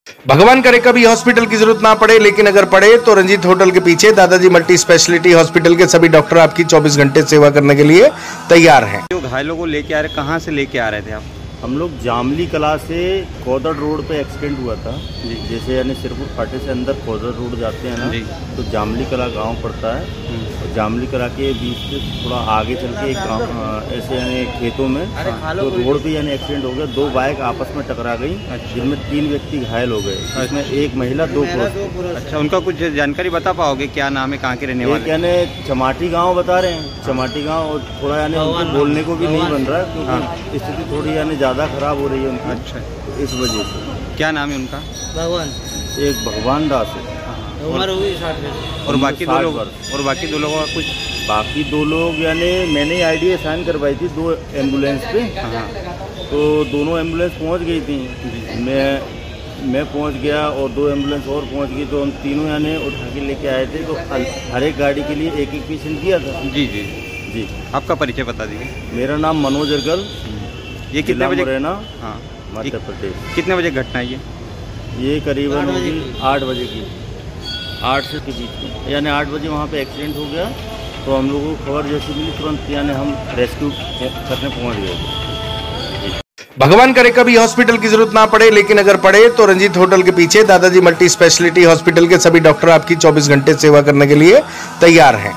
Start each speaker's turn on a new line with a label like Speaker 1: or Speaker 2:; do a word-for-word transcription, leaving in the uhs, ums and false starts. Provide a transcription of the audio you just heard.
Speaker 1: भगवान करे कभी हॉस्पिटल की जरूरत ना पड़े, लेकिन अगर पड़े तो रंजीत होटल के पीछे दादाजी मल्टी स्पेशलिटी हॉस्पिटल के सभी डॉक्टर आपकी चौबीस घंटे सेवा करने के लिए तैयार हैं।
Speaker 2: जो घायलों को लेके आ रहे, कहाँ से लेके आ रहे थे आप?
Speaker 3: हम लोग जामली कला से कोदड़ रोड पे एक्सीडेंट हुआ था जी। जैसे यानी सिरपुर फाटे से अंदर कोदड़ रोड जाते हैं ना, तो जामली कला गांव पड़ता है। और जामली कला के बीच से थोड़ा आगे चल के एक गाँव ऐसे यानी खेतों में तो रोड पे यानी एक्सीडेंट हो गया। दो बाइक आपस में टकरा गई, जिनमें तीन व्यक्ति घायल हो गए, जिसमें एक महिला दो पुरुष।
Speaker 2: अच्छा, उनका कुछ जानकारी बता पाओगे? क्या नाम है, कहाँ के रहने वाले?
Speaker 3: यानी चमाटी गाँव बता रहे हैं, चमाटी गाँव। और थोड़ा यानी उनको बोलने को भी नहीं बन रहा है, क्योंकि स्थिति थोड़ी यानी ज़्यादा खराब हो रही है उनकी। अच्छा, तो इस वजह से।
Speaker 2: क्या नाम है उनका?
Speaker 3: भगवान। एक भगवान दास है,
Speaker 4: उम्र हुई साठ
Speaker 2: और बाकी दो लोग और बाकी दो लोगों का कुछ?
Speaker 3: बाकी दो लोग यानी मैंने आईडी साइन करवाई थी दो एम्बुलेंस पे। हाँ, तो दोनों एम्बुलेंस पहुंच गई थी। मैं मैं पहुंच गया और दो एम्बुलेंस और पहुंच गई, तो हम तीनों यानी उठा के लेके आए थे। तो हर एक गाड़ी के लिए एक एक पेशेंट दिया था।
Speaker 2: जी जी
Speaker 3: जी।
Speaker 2: आपका परिचय बता दीजिए।
Speaker 3: मेरा नाम मनोज अरगल।
Speaker 2: ये कितने बजे
Speaker 3: रहना?
Speaker 2: हाँ,
Speaker 3: मध्य प्रदेश।
Speaker 2: कितने बजे घटना है ये?
Speaker 3: ये करीबन होगी आठ बजे की, आठ से के बीच में। यानी आठ बजे वहाँ पे एक्सीडेंट हो गया, तो हम लोगों को खबर जैसी मिली तुरंत यानी हम रेस्क्यू करने पहुँच गए।
Speaker 1: भगवान करे कभी हॉस्पिटल की जरूरत ना पड़े, लेकिन अगर पड़े तो रंजीत होटल के पीछे दादाजी मल्टी स्पेशलिटी हॉस्पिटल के सभी डॉक्टर आपकी चौबीस घंटे सेवा करने के लिए तैयार हैं।